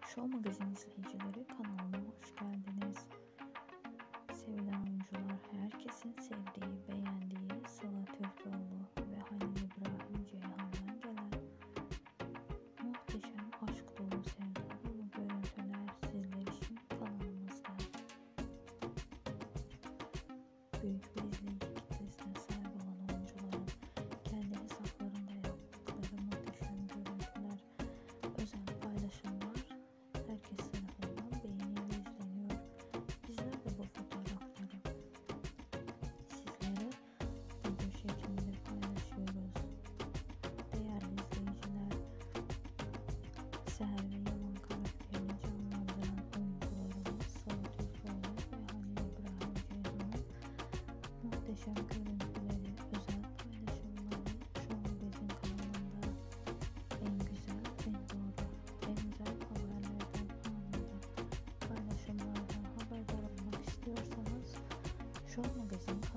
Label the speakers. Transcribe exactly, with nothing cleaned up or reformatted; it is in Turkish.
Speaker 1: Show Magazin izleyicileri, kanalıma hoş geldiniz. Sevilen oyuncular, herkesin sevdiği, beğendiği Sıla Türkoğlu ve Halil İbrahim Ceyhan'dan gelen muhteşem aşk dolu sevda dolu görüntüler sizler için kanalımızda. Büyük bir izleyici kitlesine sahip olan oyuncuların kendi hesaplarında yaptıkları muhteşem görüntüler, özel paylaşımlar herkes tarafından beğeniyle izleniyor. Bizler de bu fotoğrafları sizlere video şeklinde paylaşıyoruz. Değerli izleyiciler, Seher ve Yaman karakterini canlandıran oyuncularımız Sıla Türkoğlu ve Halil İbrahim Ceyhan'ın muhteşem görüntüleri, özel paylaşımları Show Magazin kanalında en güzel, en doğru, en güzel haberlerden anında paylaşımlardan haberdar olmak istiyorsanız Show Magazin